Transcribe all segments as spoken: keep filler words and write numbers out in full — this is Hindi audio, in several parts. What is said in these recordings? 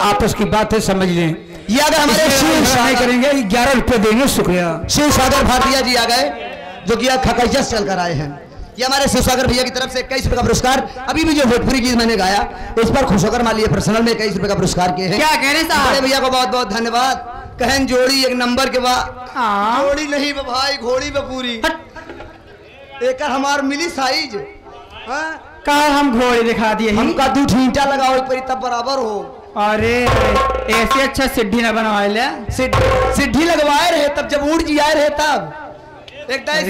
आपस की बातें समझ लें। ये अगर हमारे शिव सागर करेंगे ग्यारह रुपये देंगे। शुक्रिया। शिव सागर भाटिया जी आ गए जो कि खकैया से चलकर आए हैं। ये हमारे शिव सागर भैया की तरफ से इक्कीस रुपए का पुरस्कार। अभी भी जो भोजपुरी गीत मैंने गाया उस पर खुश होकर मान लिया पर्सनल में इक्कीस रुपए का पुरस्कार किए हैं। क्या कह रहे साहब? बड़े भैया को बहुत बहुत धन्यवाद। कहन जोड़ी एक नंबर के बाद जोड़ी नहीं भाई घोड़ी में पूरी एक हमार मिली साइज कहा हम घोड़े दिखा दिए हमका दू ठींटा लगाओ पर तब बराबर हो। अरे ऐसे अच्छा सिद्धि ना बनवाए ले सिद्धि लगवाए रहे तब जब उड़ जियाए रहे तब एक दाएं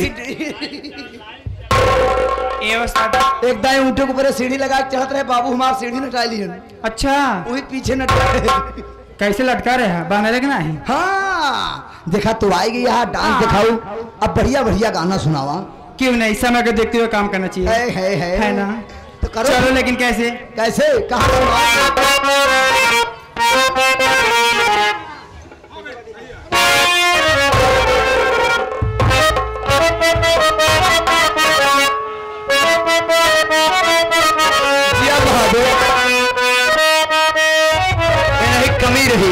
एक दाएं ऊँटे के ऊपर सीढ़ी लगा के चढ़त रहे बाबू हमार सीढ़ी न टाई लिहन। अच्छा वही पीछे न टाई कैसे लटका रहे हैं बना रहे नहीं? हाँ देखा तो आएगी यहाँ डांस दिखाओ अब बढ़िया बढ़िया गाना सुनावा। क्यों नहीं समय को देखते हुए काम करना चाहिए है है है, है ना? तो करो। चलो लेकिन कैसे कैसे कहाँ कमी रही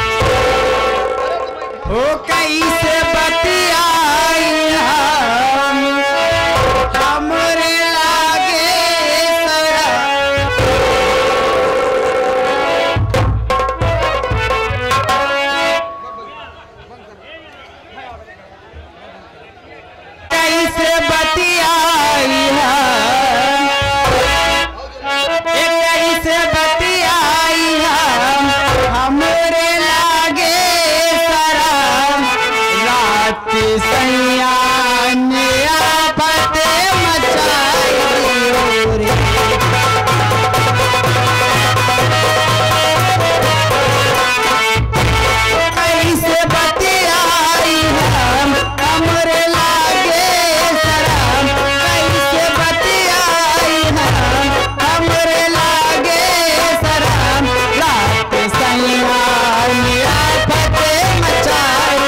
ओ कैसे बतियाई हमरे लागे कैसे बतियाई कैसे बतियाई हमरे लागे शराब रात सैया ने आफत मचाई रे कैसे बतियाई हम हमरे लागे शराब कैसे बतियाई हम हमरे लागे शराब रात सैया ने आफत मचाई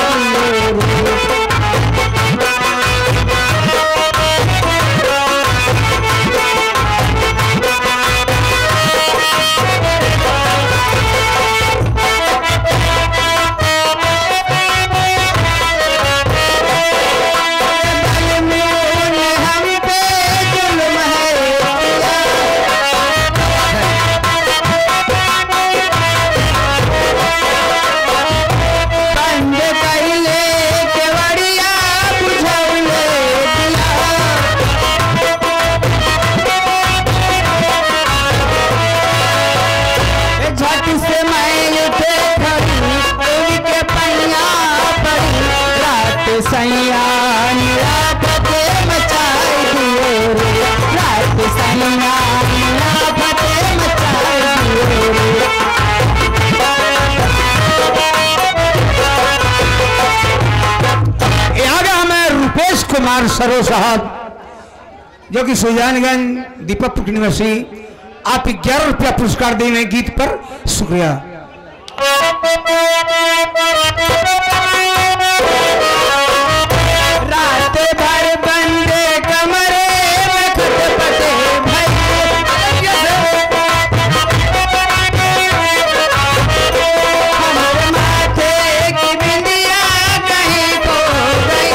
सैया निरापत मचाई दियो रे रात सैया निरापत मचाई दियो रे। यहाँ का हमें रुपेश कुमार सरो साहब जो कि सुजानगंज दीपक यूनिवर्सिटी आप ग्यारह रुपया पुरस्कार देंगे गीत पर। शुक्रिया। रात भर बंदे कमरे में खटपटे भई हमारे माथे की बिंदिया कहीं खो गई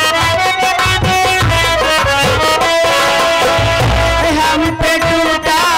हम पे टूटा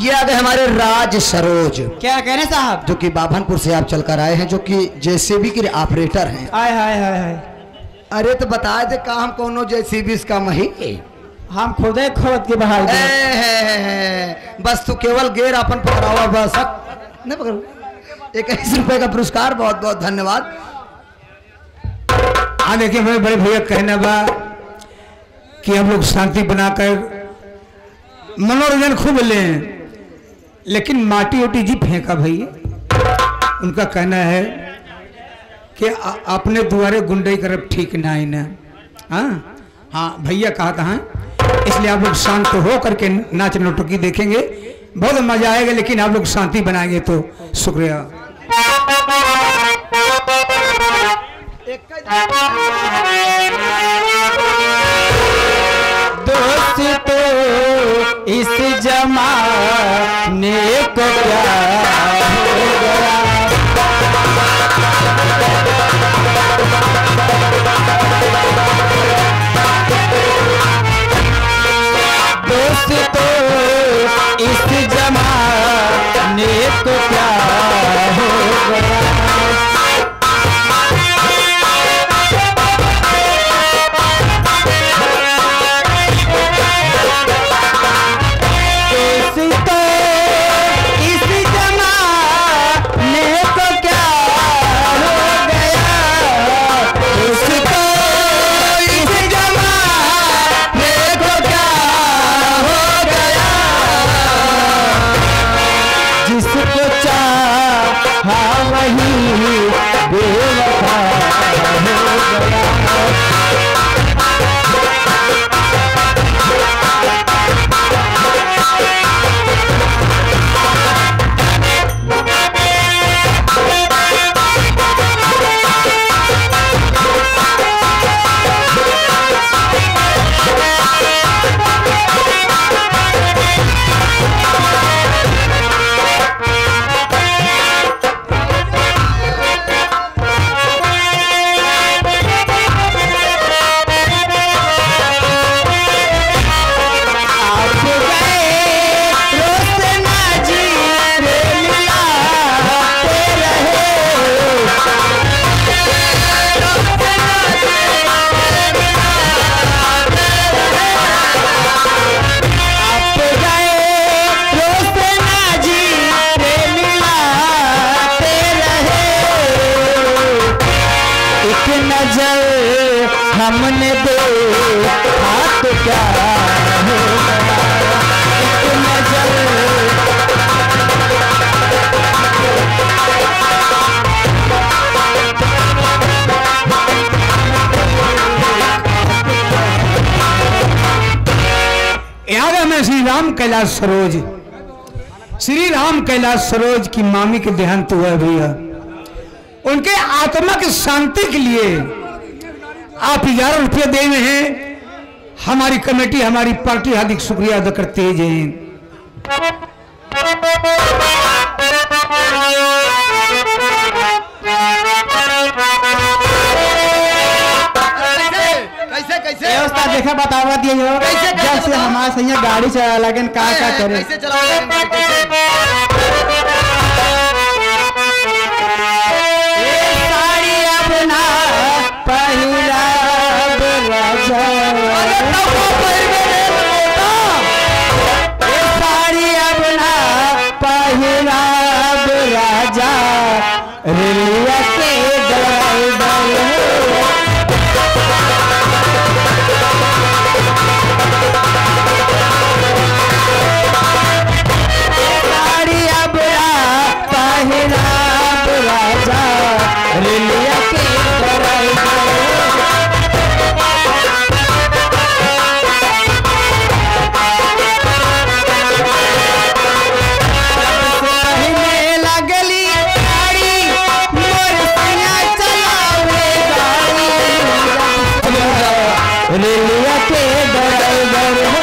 ये आ गए हमारे राज सरोज, क्या कहने साहब? जो कि बाभनपुर से आप चलकर आए हैं, जो कि जेसीबी के ऑपरेटर हैं। हाय हाय हाय हाय। अरे तो बताए थे काम कोनो जेसीबी इसका मही हम खुद ही खोद के बहाल ए, है, है, बस तू केवल गेर अपन पकड़ावा बस नहीं पकड़। इक्कीस रुपए का पुरस्कार, बहुत बहुत धन्यवाद। हाँ देखिए मेरे बड़े भैया कहना बा कि हम लोग शांति बनाकर मनोरंजन खूब लें, लेकिन माटी ओटी जी फेंका भैया। उनका कहना है कि आ, अपने द्वारे गुंडई करब ठीक ना ही ना। हाँ हाँ भैया कहा था, इसलिए आप लोग शांत हो करके नाच नौटंकी देखेंगे, बहुत मजा आएगा, लेकिन आप लोग शांति बनाएंगे तो शुक्रिया। दोस्त तो इस जमाने को क्या हो गया, दोस्त तो इस जमाने को क्या हो गया। हमने देखा तो क्या हो याद है मैं श्री राम कैलाश सरोज, श्री राम कैलाश सरोज की मामी के देहांत हुआ भैया। उनके आत्मा की शांति के लिए आप ग्यारह रुपये दे रहे हैं। हमारी कमेटी, हमारी पार्टी हार्दिक शुक्रिया अदा करते हैं। कैसे कैसे व्यवस्था देखा बतावा दिए कैसे जब से हमारे सही गाड़ी चला लगन का का करे कैसे चलाओ रेलिया के ड्राइवर साड़िया बुरा पहिरा राजा रेलिया के ड्राइवर रेलिया के ड्राइवर हो।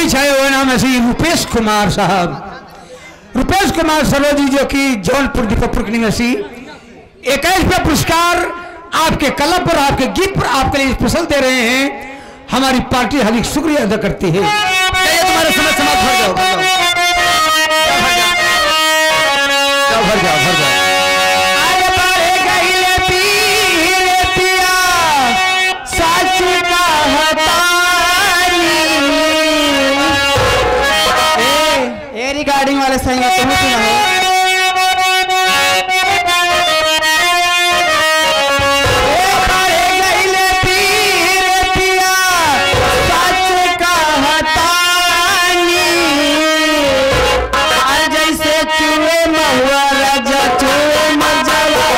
छाई छाए हुए नाम ऐसे ही रुपेश कुमार साहब रुपेश कुमार सरोजी जो कि जौनपुर दीपकपुर की निवासी इक्कीसवें पुरस्कार आपके कला पर आपके गीत पर आपके लिए स्पेशल दे रहे हैं। हमारी पार्टी हार्दिक शुक्रिया अदा करती है। तुम्हारे समय समाप्त भर जाओ भर जाओ भर जाओ भर जाओ रिगार्डिंग वाले सही जैसे चूहे महुआ राजा चूहे मजा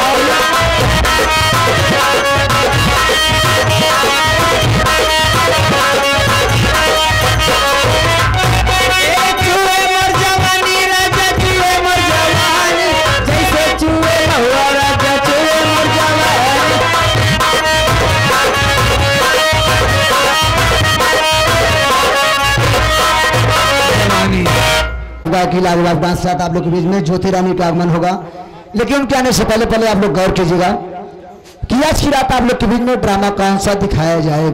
की लाजवाब डांस साथ आप लोग के बीच में ज्योति रानी का आगमन होगा। लेकिन उनके आने से पहले पहले आप लोग गौर कीजिएगा कि आज की रात आप लोग के बीच में ड्रामा कौन सा दिखाया जाएगा।